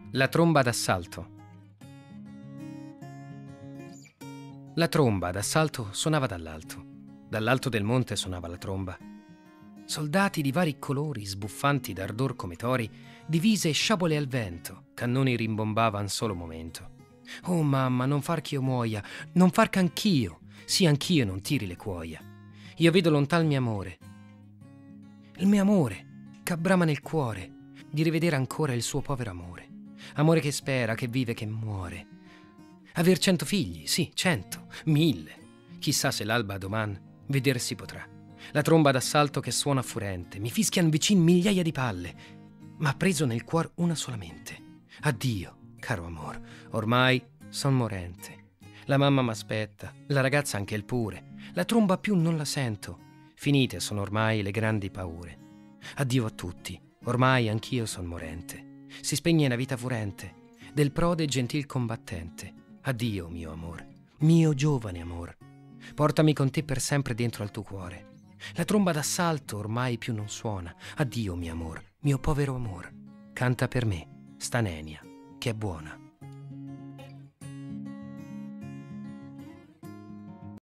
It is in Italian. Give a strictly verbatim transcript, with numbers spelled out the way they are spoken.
La tromba d'assalto. La tromba d'assalto suonava dall'alto. Dall'alto del monte suonava la tromba. Soldati di vari colori, sbuffanti d'ardor come tori, divise e sciabole al vento, cannoni rimbombavan solo momento. Oh mamma, non far ch'io muoia, non far ch'anch'io, sì anch'io non tiri le cuoia. Io vedo lontan il mio amore, il mio amore, c'abbrama nel cuore, di rivedere ancora il suo povero amore. Amore che spera, che vive, che muore. Aver cento figli, sì, cento, mille. Chissà se l'alba doman veder si potrà. La tromba d'assalto che suona furente, mi fischian vicin migliaia di palle, ma preso nel cuor una solamente. Addio, caro amor, ormai son morente. La mamma m'aspetta, la ragazza anche il pure. La tromba più non la sento. Finite sono ormai le grandi paure. Addio a tutti, ormai anch'io son morente. Si spegne una vita furente del prode gentil combattente. Addio, mio amor, mio giovane amor. Portami con te per sempre dentro al tuo cuore. La tromba d'assalto ormai più non suona. Addio, mio amor, mio povero amor. Canta per me sta nenia, che è buona.